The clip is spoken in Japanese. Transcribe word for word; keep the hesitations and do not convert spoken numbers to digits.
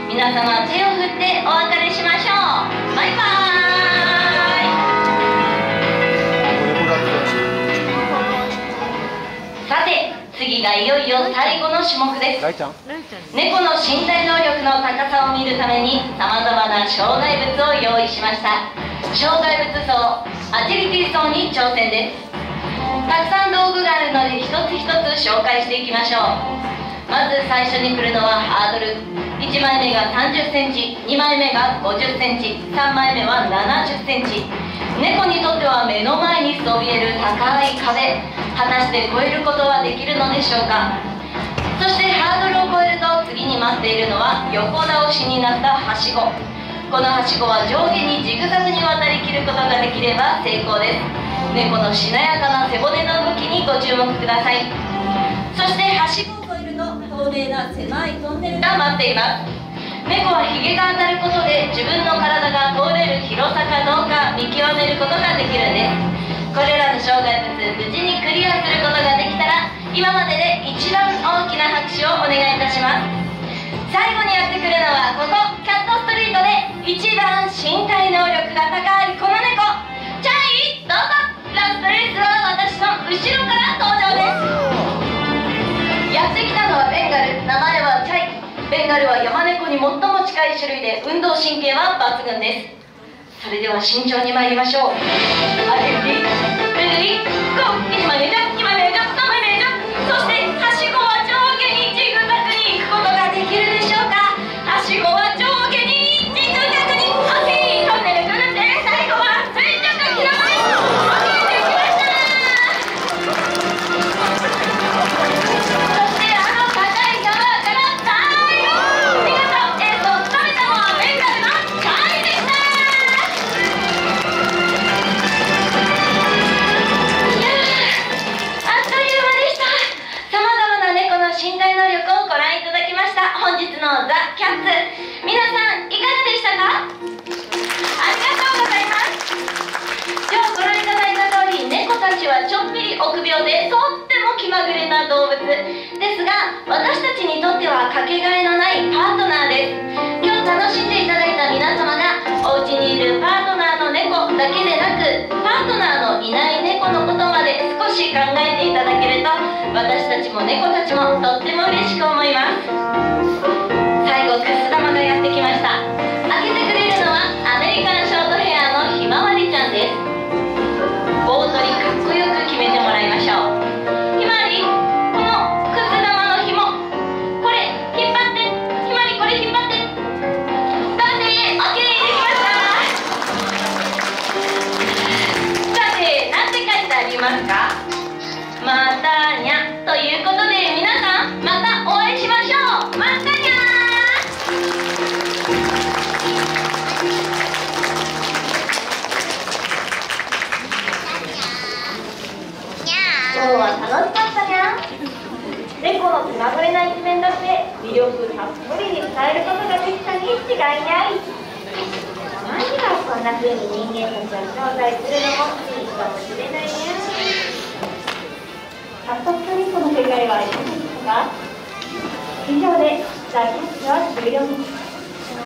皆様手を振ってお別れしましょう。バイバーイ。さて次がいよいよ最後の種目です。猫の身体能力の高さを見るためにさまざまな障害物を用意しました。障害物走、アジリティ走に挑戦です。たくさん道具があるので一つ一つ紹介していきましょう。まず最初に来るのはハードル。いちまいめがさんじゅっセンチ、にまいめがごじゅっセンチ、さんまいめはななじゅっセンチ。猫にとっては目の前にそびえる高い壁、果たして越えることはできるのでしょうか。そしてハードルを越えると次に待っているのは横倒しになったはしご。このはしごは上下にジグザグに渡りきることができれば成功です。猫のしなやかな背骨の動きにご注目ください。そしてはしごを越えると透明な狭いトンネルが待っています。猫はヒゲが当たることで自分の体が通れる広さかどうか見極めることができるんです。これらの障害物無事にクリアすることができたら今までで一番大きな拍手をお願いいたします。最後にやってくるのはここキャットストリートで一番身体能力が高いこの猫、チャイ。どうぞ。ラストレースは私の後ろから登場です。やってきたのはベンガル、名前はチャイ。ベンガルは山猫に最も近い種類で運動神経は抜群です。それでは慎重に参りましょう。あれレディーレディーゴー。いちまいめじゃ、にまいめじゃ、さんまいめじゃ。そしてはしごは上下にジグザグに行くことができるでしょうか。はしごは上下にジグザグに OK。 トンネルくるって最後は垂直ひらめい OK。 できました。そしてあの高いタワーから最後見事エースを務めたのはベンガルのチャイでした。いやー、あっという間でした。さまざまな猫の身体能力をご覧いただきました。本日のザ・キャッツ、皆さんいかがでしたか。ありがとうございます。今日ご覧いただいた通り、猫たちはちょっぴり臆病でとっても気まぐれな動物ですが、私たちにとってはかけがえのないパートナーです。今日楽しんでいただいた皆様がお家にいるパートナーの猫だけでなくパートナーのいない猫のことまで少し考えていただけると私たちも猫たちもとっても嬉しく思います。最後くす玉がやってきました。開けてくれるのはアメリカンショートヘアのひまわりちゃんです。棒取りかっこよく決めてもらいましょう。ひまわり、このくす玉のひもこれ引っ張って。ひまわりこれ引っ張って。さて OK できました。さて何て書いてありますか。またにゃということで皆さんまたお会いしましょう。またにゃー。今日は楽しかったにゃ。猫の気まぐれな一面だって魅力たっぷりに伝えることができたに違いない。たまにはこんな風に人間たちを招待するのもいいかもしれないにゃ。キャットストリートの世界はいかがでしたか。以上でザ・キャッツは終了です。